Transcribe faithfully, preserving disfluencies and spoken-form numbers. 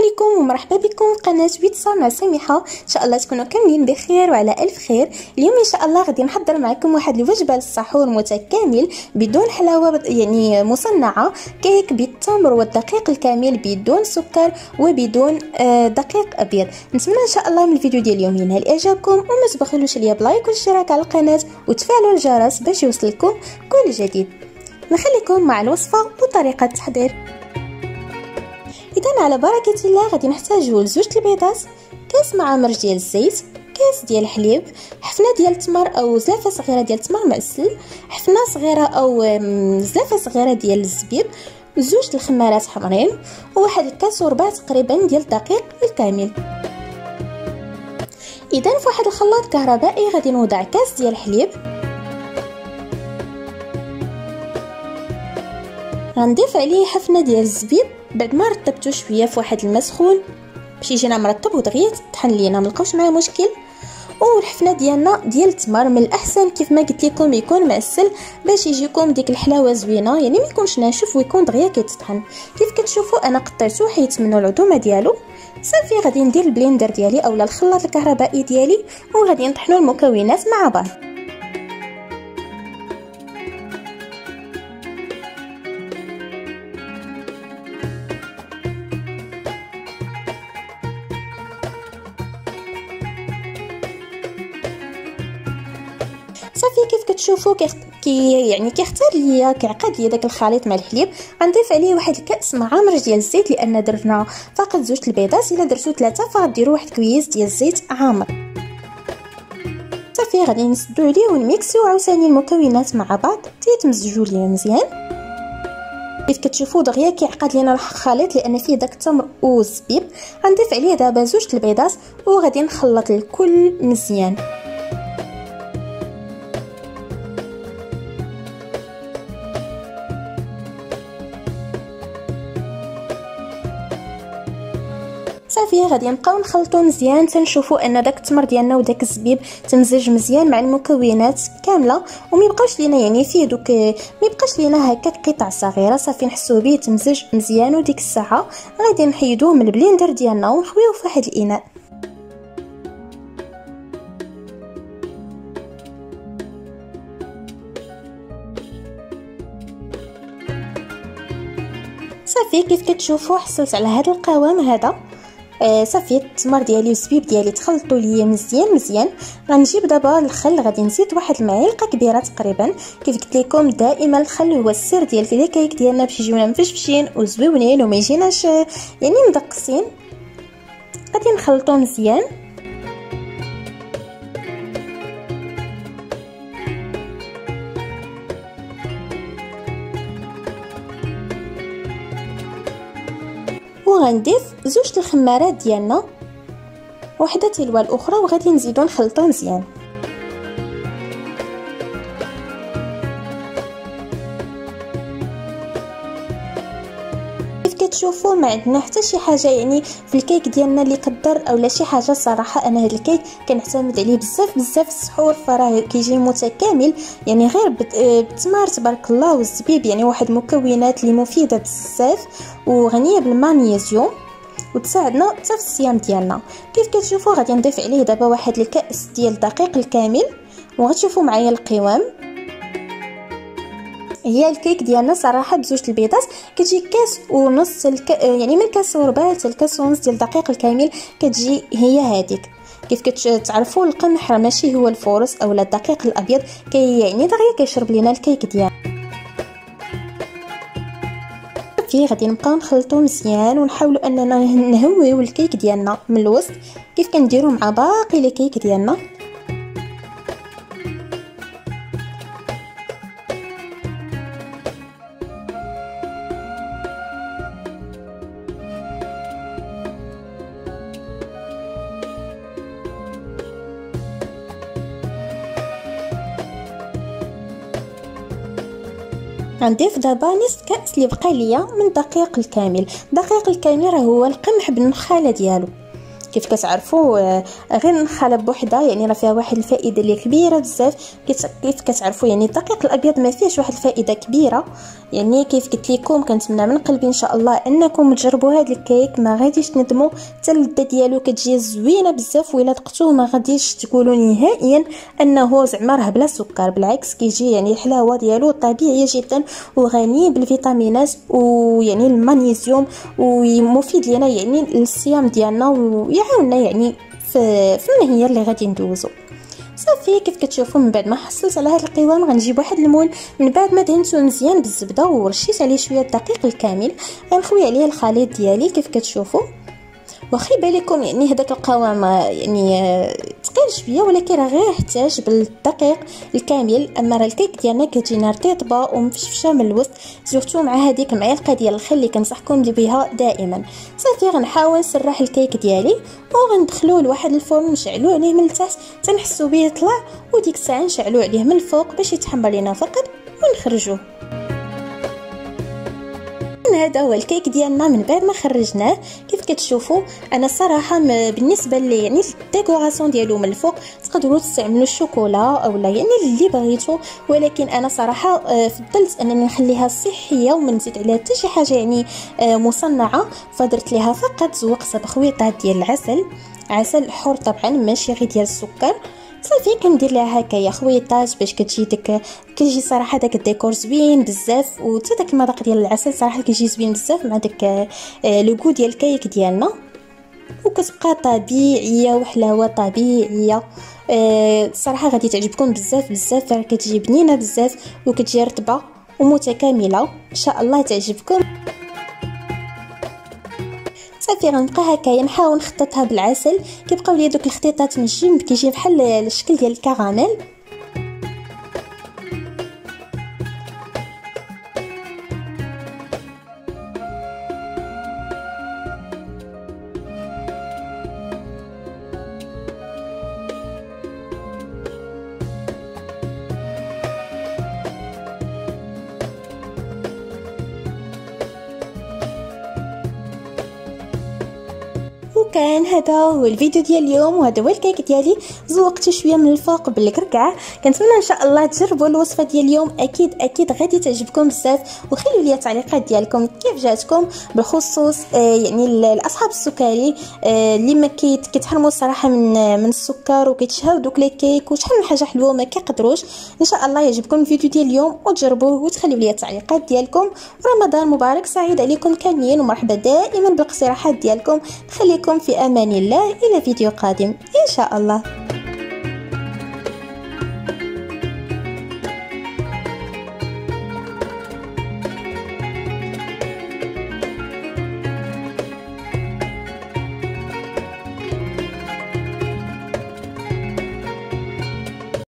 عليكم ومرحبا بكم في قناه بيتزا مع سميحه. ان شاء الله تكونوا كاملين بخير وعلى الف خير. اليوم ان شاء الله غادي نحضر معكم واحد الوجبه للسحور متكامل بدون حلاوه يعني مصنعه، كيك بالتمر والدقيق الكامل بدون سكر وبدون دقيق ابيض. نتمنى ان شاء الله من الفيديو ديال اليوم ينال اعجابكم، وما تبخلوش ليا بلايك والاشتراك على القناه وتفعلوا الجرس باش يوصلكم كل جديد. نخليكم مع الوصفه وطريقه التحضير. اذا على بركه الله غادي نحتاجوا لزوج البيضات، كاس معامر ديال الزيت، كاس ديال الحليب، حفنه ديال التمر او زلافه صغيره ديال التمر معسل، حفنه صغيره او زلافه صغيره ديال الزبيب، زوج الخمارات حمرين، وواحد الكاس وربع تقريبا ديال الدقيق الكامل. اذا في واحد الخلاط كهربائي غادي نوضع كاس ديال الحليب، غنضيف عليه حفنه ديال الزبيب بعد ما رطبته شويه في واحد الماء سخون باش يجينا مرطب ودغيا تطحن لينا، ملقاوش معاه مشكل. والحفنه ديالنا ديال التمر من الاحسن كيف ما قلت لكم يكون معسل باش يجيكم ديك الحلاوه زوينه، يعني ما يكونش ناشف ويكون دغيا كيتطحن. كيف كتشوفوا انا قطعته حيت منه العظومه ديالو. صافي غادي ندير البليندر ديالي اولا الخلاط الكهربائي ديالي وغادي نطحنوا المكونات مع بعض. صافي كيف كتشوفوا كي يعني كيختار ليا كيعقد ليا داك الخليط مع الحليب. غنضيف عليه واحد الكاس معامر ديال الزيت لان درنا فقط زوج البيضات، الا درتو ثلاثه فغديروا واحد كويس ديال الزيت عامر. صافي غادي نسدو عليه ونميكسيو عاوتاني المكونات مع بعض تيتمزجوا ليا مزيان. كيف كتشوفوا دغيا كيعقد لينا الخليط لان فيه داك التمر والزبيب. غنضيف عليه دابا زوج البيضات وغادي نخلط الكل مزيان. صافي غادي نبقاو نخلطو مزيان تنشوفوا ان داك التمر ديالنا وداك الزبيب تمزج مزيان مع المكونات كامله، وما يبقاوش لينا يعني فيه دوك ما يبقاش لينا هكا قطع صغيره. صافي نحسوا به تمزج مزيان، وديك الساعه غادي نحيدوه من البليندر ديالنا ونخويوه في واحد الاناء. صافي كيف كتشوفوا حصلت على هذا القوام هذا. آه صافي التمر ديالي والزبيب ديالي تخلطوا ليا مزيان مزيان. غنجيب دابا الخل، غادي نزيد واحد المعلقه كبيره تقريبا. كيف قلت لكم دائما الخل هو السر ديال لي كيك ديالنا باش يجيونا مفشفشين وزويونين وما يجيناش يعني مدقسين. غادي نخلطو مزيان. وغنضيف زوج الخمارات ديالنا وحده تلو الاخرى وغادي نزيدو نخلطو مزيان. كيف كتشوفوا ما عندنا حتى شي حاجه يعني في الكيك ديالنا اللي كضر اولا شي حاجه. صراحه انا هذا الكيك كنعتمد عليه بزاف بزاف السحور، فراه كيجي متكامل يعني غير بالتمر تبارك الله والزبيب، يعني واحد المكونات اللي مفيده بزاف وغنيه بالمغنيسيوم وتساعدنا حتى في الصيام ديالنا. كيف كتشوفوا غادي نضيف عليه دابا واحد الكاس ديال الدقيق الكامل وغتشوفوا معايا القوام. هي الكيك ديالنا صراحه بزوج البيضات كتجي كاس ونص الك... يعني من كاس وربع حتى الكاس ونص ديال الدقيق الكامل كتجي هي هذيك. كيف كتعرفوا القمح ماشي هو الفورس اولا الدقيق الابيض كي يعني دغيا كيشرب لينا الكيك ديالنا. صافي غادي نبقاو نخلطو مزيان ونحاولوا اننا نهويو الكيك ديالنا من الوسط كيف كنديروا مع باقي لي كيك ديالنا. غنضيف دابا نصف كاس اللي بقى ليا من الدقيق الكامل. الدقيق الكامل راه هو القمح بالنخاله ديالو. كيف كتعرفوا غير نخلب بوحده يعني راه فيها واحد الفائده اللي كبيره بزاف. كيف كتعرفوا يعني الدقيق الابيض ما فيهش واحد الفائده كبيره. يعني كيف قلت لكم كنتمنى من قلبي ان شاء الله انكم تجربوا هذا الكيك، ما غاديش تندموا. حتى اللذه ديالو كتجي زوينه بزاف، وإلا ذقتوه ما غاديش تقولوا نهائيا انه زعما راه بلا سكر، بالعكس كيجي يعني الحلاوه ديالو طبيعيه جدا وغني بالفيتامينات ويعني المغنيسيوم ومفيد لينا يعني للصيام ديالنا ويعاوننا يعني في في النهيه اللي غادي ندوزو. صافي كيف كتشوفوا من بعد ما حصلت على هذا القوام غنجيب واحد المول، من بعد ما دهنته مزيان بالزبده ورشيت عليه شويه الدقيق الكامل غنخوي عليه الخليط ديالي. كيف كتشوفوا واخا يبان لكم يعني هذاك القوام يعني ثقيل شويه، ولكن راه غير يحتاج بالدقيق الكامل. اما راه الكيك ديالنا كتجينا رطيبه ومفشفشه من الوسط، سورتو مع هذيك المعلقه ديال الخل اللي كنصحكم بها دائما. صافي غنحاول نسرح الكيك ديالي وغندخلوه لواحد الفرن نشعلوه عليه من التحت تنحسوا به يطلع، وديك الساعه نشعلوه عليه من الفوق باش يتحمر لينا فقط ونخرجوه. هذا هو الكيك ديالنا من بعد ما خرجناه. كيف كتشوفوا انا صراحه بالنسبه لي يعني الديكوراسيون ديالو من الفوق تقدروا تستعملوا الشوكولا اولا يعني اللي بغيتو، ولكن انا صراحه فضلت انني نخليها صحيه وما نزيد عليها حتى شي حاجه يعني مصنعه، فدرت ليها فقط زوقتها بخويطات ديال العسل، عسل حر طبعا ماشي غير ديال السكر. صافي كندير لها هكايا خويطات باش كتجي داك كيجي صراحه داك الديكور زوين بزاف، وحتى داك المذاق ديال العسل صراحه كيجي زوين بزاف مع داك لو غو ديال الكيك ديالنا، وكتبقى طبيعيه وحلاوه طبيعيه. أه صراحه غادي تعجبكم بزاف بزاف، راه كتجي بنينه بزاف وكتجي رطبه ومتكامله، ان شاء الله تعجبكم. صافي غنبقى هكايا نحاول نخططها بالعسل، كيبقاو لي دوك الخطيطات من الجنب كيجي بحال الشكل ديال الكراميل. وكان هذا هو الفيديو ديال اليوم، وهذا هو الكيك ديالي. زوقت شويه من الفوق بالكركع. كنتمنى ان شاء الله تجربوا الوصفه ديال اليوم، اكيد اكيد غادي تعجبكم بزاف. وخليوا لي التعليقات ديالكم كيف جاتكم بخصوص آه يعني الاصحاب السكري آه اللي ما كيتحرموا الصراحه من من السكر وكيتشهاو دوك لي كيك وشحال من حاجه حلوه ما كيقدروش. ان شاء الله يعجبكم الفيديو ديال اليوم وتجربوه وتخليوا لي التعليقات ديالكم. رمضان مبارك سعيد عليكم كاملين، ومرحبا دائما بالاقتراحات ديالكم. خليكم في امان الله، الى فيديو قادم ان شاء الله.